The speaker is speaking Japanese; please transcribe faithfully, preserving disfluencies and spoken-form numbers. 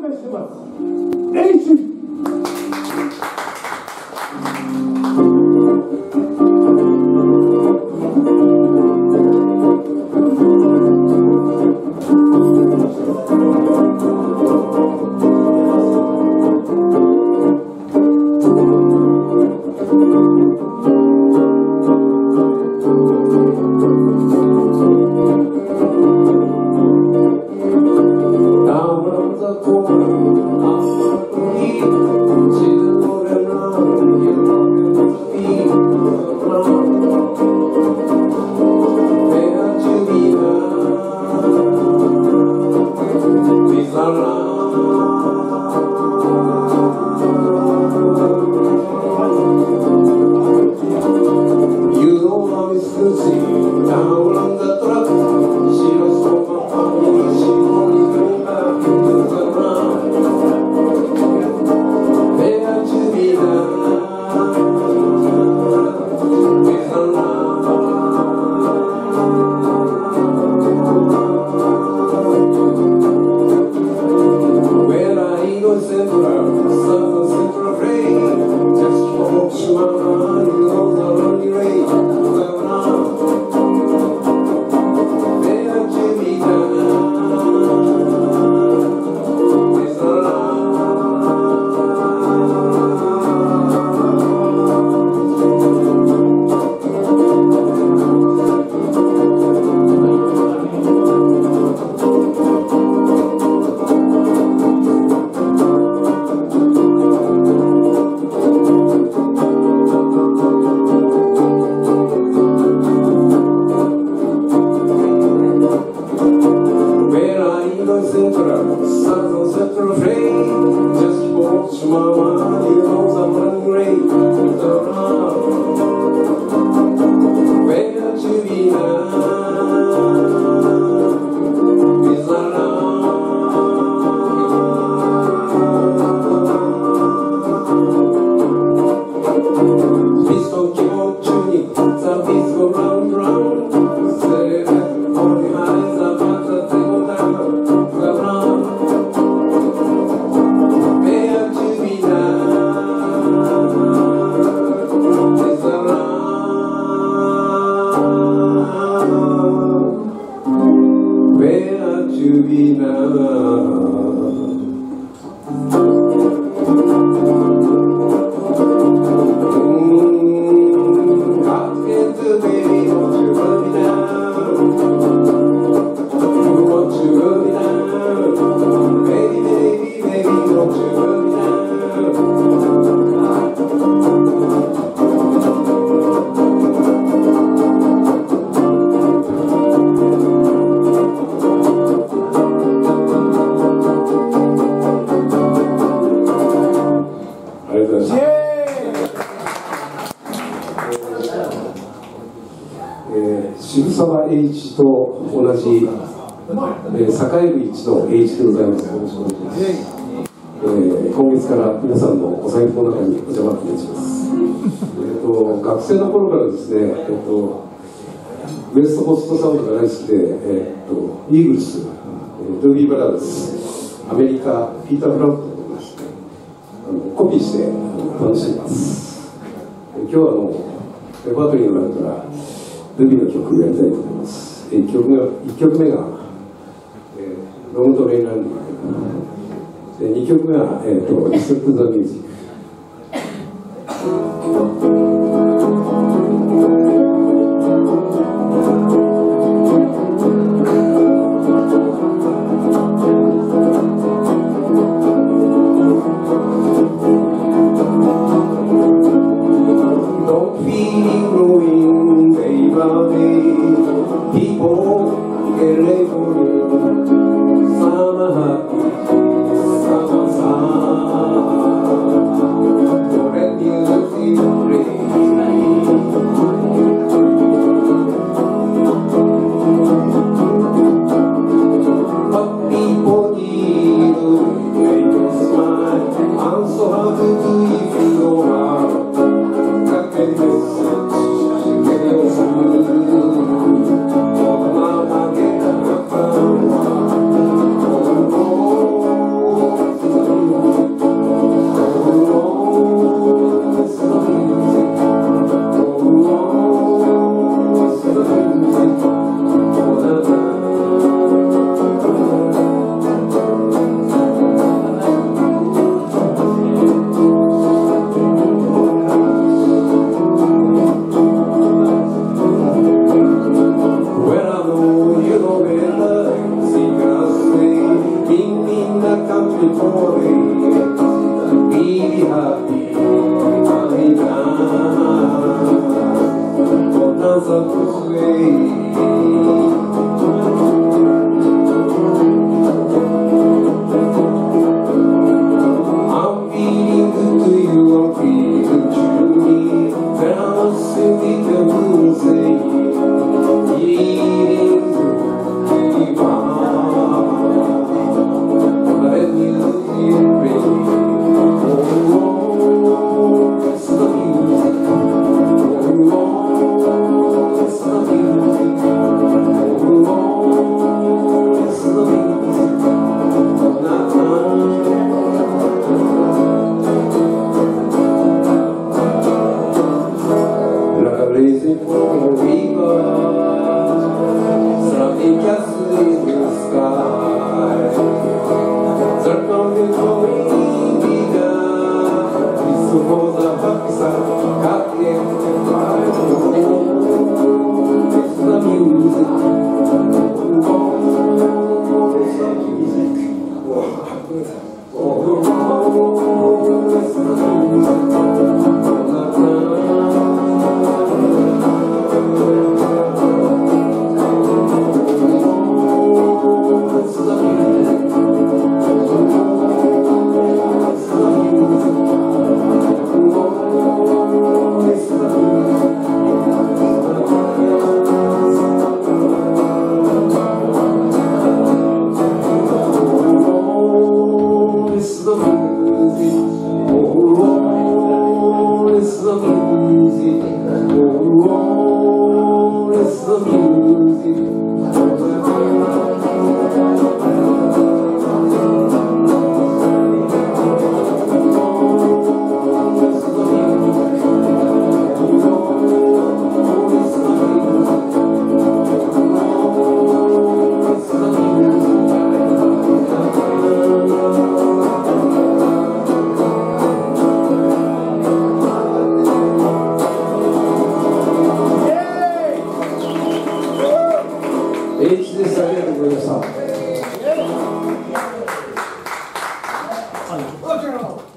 介してます。H渋沢栄一と同じ、えー、栄える一の栄一でございます。よろしくお願いします。えー、今月から皆さんのお財布の中にお邪魔いたします。えっと学生の頃からですね、えっとウエストコーストサウンドが大好きで、えっとイーグルス、ドゥービーブラザーズ、アメリカピーター・ブラウンと思いまして、あのコピーして楽しんでいます。今日はあのレパートリーの中からルビーの曲をやりたいと思います。いっきょくめが、いっきょくめが、えー、ロングトレインランディングで、にきょくめは、えーと、リスントゥザミュージック。 before it. Be happy, I'm another way. Blazing from a river, surrounding castles in the sky. Circling going bigger, it's for the backside, cutting and flying. It's the music, oh, it's the music. Oh, oh, it's the music. H です。ありがとうございました。